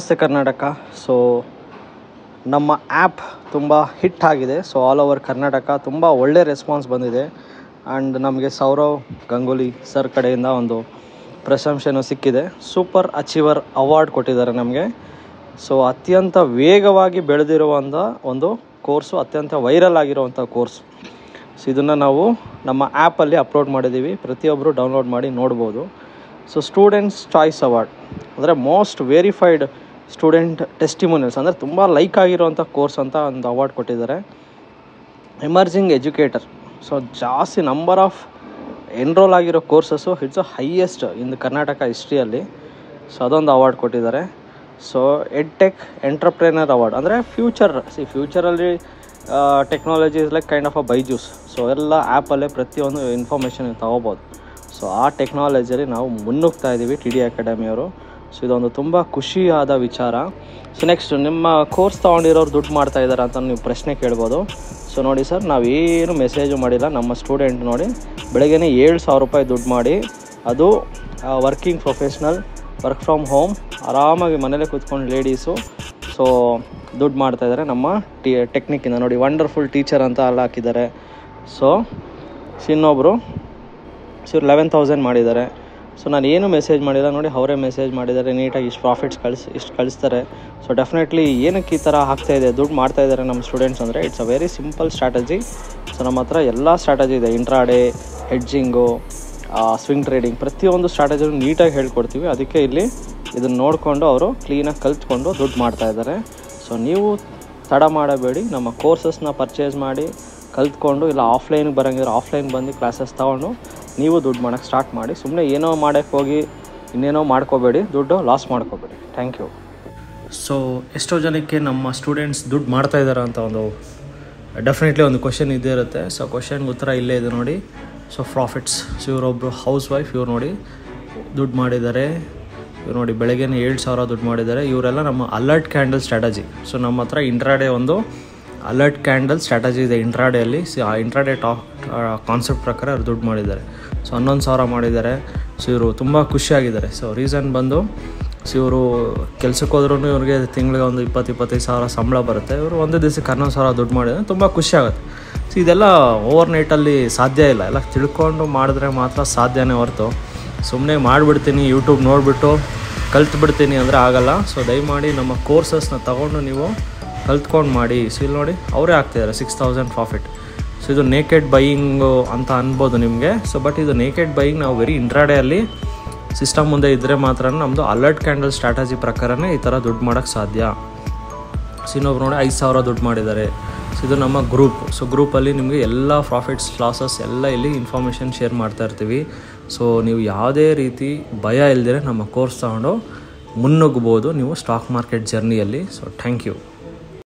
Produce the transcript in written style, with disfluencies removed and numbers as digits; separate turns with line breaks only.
ನಮಸ್ತೆ ಕರ್ನಾಟಕ. ಸೊ ನಮ್ಮ ಆ್ಯಪ್ ತುಂಬ ಹಿಟ್ ಆಗಿದೆ. ಸೊ ಆಲ್ ಓವರ್ ಕರ್ನಾಟಕ ತುಂಬ ಒಳ್ಳೆ ರೆಸ್ಪಾನ್ಸ್ ಬಂದಿದೆ. ಆ್ಯಂಡ್ ನಮಗೆ ಸೌರವ್ ಗಂಗೂಲಿ ಸರ್ ಕಡೆಯಿಂದ ಒಂದು ಪ್ರಶಂಸೆನೂ ಸಿಕ್ಕಿದೆ. ಸೂಪರ್ ಅಚೀವರ್ ಅವಾರ್ಡ್ ಕೊಟ್ಟಿದ್ದಾರೆ ನಮಗೆ. ಸೊ ಅತ್ಯಂತ ವೇಗವಾಗಿ ಬೆಳೆದಿರುವಂಥ ಒಂದು ಕೋರ್ಸು, ಅತ್ಯಂತ ವೈರಲ್ ಆಗಿರುವಂಥ ಕೋರ್ಸ್. ಸೊ ಇದನ್ನು ನಾವು ನಮ್ಮ ಆ್ಯಪಲ್ಲಿ ಅಪ್ಲೋಡ್ ಮಾಡಿದ್ದೀವಿ, ಪ್ರತಿಯೊಬ್ಬರು ಡೌನ್ಲೋಡ್ ಮಾಡಿ ನೋಡ್ಬೋದು. ಸೊ ಸ್ಟೂಡೆಂಟ್ಸ್ ಚಾಯ್ಸ್ ಅವಾರ್ಡ್ ಅಂದರೆ ಮೋಸ್ಟ್ ವೆರಿಫೈಡ್ ಸ್ಟೂಡೆಂಟ್ ಟೆಸ್ಟಿಮೋನಿಯಲ್ಸ್, ಅಂದರೆ ತುಂಬ ಲೈಕ್ ಆಗಿರುವಂಥ ಕೋರ್ಸ್ ಅಂತ ಒಂದು ಅವಾರ್ಡ್ ಕೊಟ್ಟಿದ್ದಾರೆ. ಎಮರ್ಜಿಂಗ್ ಎಜುಕೇಟರ್, ಸೊ ಜಾಸ್ತಿ ನಂಬರ್ ಆಫ್ ಎನ್ರೋಲ್ ಆಗಿರೋ courses it's a highest in Karnataka ಹಿಸ್ಟ್ರಿಯಲ್ಲಿ. ಸೊ ಅದೊಂದು ಅವಾರ್ಡ್ ಕೊಟ್ಟಿದ್ದಾರೆ. ಸೊ ಎಡ್ಟೆಕ್ ಎಂಟರ್ಪ್ರೆನರ್ ಅವಾರ್ಡ್, ಅಂದರೆ ಫ್ಯೂಚರಲ್ಲಿ technology is like kind of a Byju's. So ಎಲ್ಲ ಆ್ಯಪಲ್ಲೇ ಪ್ರತಿಯೊಂದು ಇನ್ಫಾರ್ಮೇಷನ್ ತೊಗೋಬೋದು. ಸೊ ಆ ಟೆಕ್ನಾಲಜಿಯಲ್ಲಿ ನಾವು ಮುನ್ನುಗ್ತಾ ಇದ್ದೀವಿ TD ಅಕಾಡೆಮಿಯವರು. ಸೊ ಇದೊಂದು ತುಂಬ ಖುಷಿಯಾದ ವಿಚಾರ. ಸೊ ನೆಕ್ಸ್ಟ್, ನಿಮ್ಮ ಕೋರ್ಸ್ ತೊಗೊಂಡಿರೋರು ದುಡ್ಡು ಮಾಡ್ತಾ ಇದ್ದಾರೆ ಅಂತ ನೀವು ಪ್ರಶ್ನೆ ಕೇಳ್ಬೋದು. ಸೊ ನೋಡಿ ಸರ್, ನಾವೇನು ಮೆಸೇಜು ಮಾಡಿಲ್ಲ. ನಮ್ಮ ಸ್ಟೂಡೆಂಟ್ ನೋಡಿ ಬೆಳಗ್ಗೆ 7,000 ರೂಪಾಯಿ ದುಡ್ಡು ಮಾಡಿ, ಅದು working professional, work from home, ಆರಾಮಾಗಿ ಮನೇಲೇ ಕೂತ್ಕೊಂಡು ಲೇಡೀಸು ಸೊ ದುಡ್ಡು ಮಾಡ್ತಾಯಿದ್ದಾರೆ ನಮ್ಮ ಟೆಕ್ನಿಕ್ಕಿಂದ. ನೋಡಿ ವಂಡರ್ಫುಲ್ ಟೀಚರ್ ಅಂತ ಅಲ್ಲಿ ಹಾಕಿದ್ದಾರೆ. ಸೊ ಇನ್ನೊಬ್ಬರು 11,000 ಮಾಡಿದ್ದಾರೆ. ಸೊ ನಾನು ಏನು ಮೆಸೇಜ್ ಮಾಡಿಲ್ಲ, ನೋಡಿ ಅವರೇ ಮೆಸೇಜ್ ಮಾಡಿದ್ದಾರೆ. ನೀಟಾಗಿ ಇಷ್ಟು ಪ್ರಾಫಿಟ್ಸ್ ಇಷ್ಟು ಕಳಿಸ್ತಾರೆ. ಸೊ ಡೆಫಿನೆಟ್ಲಿ ಏನಕ್ಕೆ ಈ ಥರ ಆಗ್ತಾಯಿದೆ, ದುಡ್ಡು ಮಾಡ್ತಾಯಿದ್ದಾರೆ ನಮ್ಮ ಸ್ಟೂಡೆಂಟ್ಸ್ ಅಂದರೆ it's a very simple strategy. So ನಮ್ಮ ಹತ್ರ ಎಲ್ಲ ಸ್ಟ್ರಾಟಜಿ ಇದೆ. ಇಂಟ್ರಾಡೇ, ಹೆಡ್ಜಿಂಗು, ಸ್ವಿಂಗ್ ಟ್ರೇಡಿಂಗ್, ಪ್ರತಿಯೊಂದು ಸ್ಟ್ರಾಟಜಿನೂ ನೀಟಾಗಿ ಹೇಳ್ಕೊಡ್ತೀವಿ. ಅದಕ್ಕೆ ಇಲ್ಲಿ ಇದನ್ನು ನೋಡಿಕೊಂಡು ಅವರು ಕ್ಲೀನಾಗಿ ಕಲ್ತ್ಕೊಂಡು ದುಡ್ಡು ಮಾಡ್ತಾಯಿದ್ದಾರೆ. ಸೊ ನೀವು ತಡ ಮಾಡಬೇಡಿ, ನಮ್ಮ ಕೋರ್ಸಸ್ನ ಪರ್ಚೇಸ್ ಮಾಡಿ ಕಲ್ತ್ಕೊಂಡು, ಇಲ್ಲ ಆಫ್ಲೈನ್ಗೆ ಬರೋಂಗಿದ್ರೆ ಆಫ್ಲೈನ್ ಬಂದು ಕ್ಲಾಸಸ್ ತೊಗೊಂಡು ನೀವು ದುಡ್ಡು ಮಾಡೋಕ್ಕೆ ಸ್ಟಾರ್ಟ್ ಮಾಡಿ. ಸುಮ್ಮನೆ ಏನೋ ಮಾಡೋಕ್ಕೆ ಹೋಗಿ ಇನ್ನೇನೋ ಮಾಡ್ಕೋಬೇಡಿ, ದುಡ್ಡು ಲಾಸ್ ಮಾಡ್ಕೋಬೇಡಿ. Thank you. ಸೊ ಎಷ್ಟೋ ಜನಕ್ಕೆ ನಮ್ಮ ಸ್ಟೂಡೆಂಟ್ಸ್ ದುಡ್ಡು ಮಾಡ್ತಾಯಿದ್ದಾರೆ ಅಂತ ಒಂದು ಡೆಫಿನೆಟ್ಲಿ ಒಂದು ಕ್ವಶನ್ ಇದ್ದೇ ಇರುತ್ತೆ. ಸೊ ಕ್ವಶನ್ಗೆ ಉತ್ತರ ಇಲ್ಲೇ ಇದೆ ನೋಡಿ. So profits. ಸೊ ಇವರೊಬ್ಬರು ಹೌಸ್ ವೈಫ್, ಇವ್ರು ನೋಡಿ ದುಡ್ಡು ಮಾಡಿದ್ದಾರೆ. ಇವ್ರು ನೋಡಿ ಬೆಳಗ್ಗೆ 7,000 ದುಡ್ಡು ಮಾಡಿದ್ದಾರೆ. ಇವರೆಲ್ಲ ನಮ್ಮ ಅಲರ್ಟ್ ಕ್ಯಾಂಡಲ್ ಸ್ಟ್ರಾಟಜಿ. ಸೊ ನಮ್ಮ ಹತ್ರ ಇಂಟ್ರಾಡೇ ಒಂದು ಅಲರ್ಟ್ ಕ್ಯಾಂಡಲ್ ಸ್ಟ್ರಾಟಜಿ ಇದೆ ಇಂಟ್ರಾಡೇಯಲ್ಲಿ. ಆ ಇಂಟ್ರಾಡೇ ಕಾನ್ಸೆಪ್ಟ್ ಪ್ರಕಾರ ಅವ್ರು ದುಡ್ಡು ಮಾಡಿದ್ದಾರೆ. ಸೊ 11,000 ಮಾಡಿದ್ದಾರೆ. ಸೊ ಇವರು ತುಂಬ ಖುಷಿಯಾಗಿದ್ದಾರೆ. ಸೊ ರೀಸನ್ ಬಂದು, ಸೊ ಇವರು ಕೆಲ್ಸಕ್ಕೆ ಹೋದ್ರೂ ಇವ್ರಿಗೆ ತಿಂಗಳಿಗೆ ಒಂದು 20-25,000 ಸಂಬಳ ಬರುತ್ತೆ. ಇವರು ಒಂದೇ ದಿವಸಕ್ಕೆ 11,000 ದುಡ್ಡು ಮಾಡಿದರೆ ತುಂಬ ಖುಷಿ ಆಗುತ್ತೆ. ಸೊ ಇದೆಲ್ಲ ಓವರ್ ನೈಟಲ್ಲಿ ಸಾಧ್ಯ ಇಲ್ಲ, ಎಲ್ಲ ತಿಳ್ಕೊಂಡು ಮಾಡಿದ್ರೆ ಮಾತ್ರ ಸಾಧ್ಯನೇ ಹೊರತು ಸುಮ್ಮನೆ ಮಾಡಿಬಿಡ್ತೀನಿ ಯೂಟ್ಯೂಬ್ ನೋಡಿಬಿಟ್ಟು ಕಲ್ತ್ಬಿಡ್ತೀನಿ ಅಂದರೆ ಆಗೋಲ್ಲ. ಸೊ ದಯಮಾಡಿ ನಮ್ಮ ಕೋರ್ಸಸ್ನ ತೊಗೊಂಡು ನೀವು ಕಲ್ತ್ಕೊಂಡು ಮಾಡಿ. ಸೊ ಇಲ್ಲಿ ನೋಡಿ ಅವರೇ ಆಗ್ತಾಯಿದ್ದಾರೆ 6,000 ಪ್ರಾಫಿಟ್. ಸೊ ಇದು ನೇಕೆಡ್ ಬೈಯಿಂಗು ಅಂತ ಅನ್ಬೋದು ನಿಮಗೆ. ಸೊ ಬಟ್ ಇದು ನೇಕೆಡ್ ಬೈಯಿಂಗ್ ನಾವು ವೆರಿ ಇಂಟ್ರಾಡೇಯಲ್ಲಿ ಸಿಸ್ಟಮ್ ಮುಂದೆ ಇದ್ದರೆ ಮಾತ್ರ ನಮ್ಮದು ಅಲರ್ಟ್ ಕ್ಯಾಂಡಲ್ ಸ್ಟ್ರಾಟಜಿ ಪ್ರಕಾರನೇ ಈ ಥರ ದುಡ್ಡು ಮಾಡೋಕ್ಕೆ ಸಾಧ್ಯ. ಸೊ ಇನ್ನೊಬ್ರು ನೋಡಿ 5,000 ದುಡ್ಡು ಮಾಡಿದ್ದಾರೆ. ಸೊ ಇದು ನಮ್ಮ ಗ್ರೂಪ್. ಸೊ ಗ್ರೂಪಲ್ಲಿ ನಿಮಗೆ ಎಲ್ಲ ಪ್ರಾಫಿಟ್ಸ್ ಲಾಸಸ್ ಎಲ್ಲ ಇಲ್ಲಿ ಇನ್ಫಾರ್ಮೇಷನ್ ಶೇರ್ ಮಾಡ್ತಾ ಇರ್ತೀವಿ. ಸೊ ನೀವು ಯಾವುದೇ ರೀತಿ ಭಯ ಇಲ್ಲದಿರೆ ನಮ್ಮ ಕೋರ್ಸ್ ತಗೊಂಡು ಮುನ್ನುಗ್ಬೋದು ನೀವು ಸ್ಟಾಕ್ ಮಾರ್ಕೆಟ್ ಜರ್ನಿಯಲ್ಲಿ. So thank you.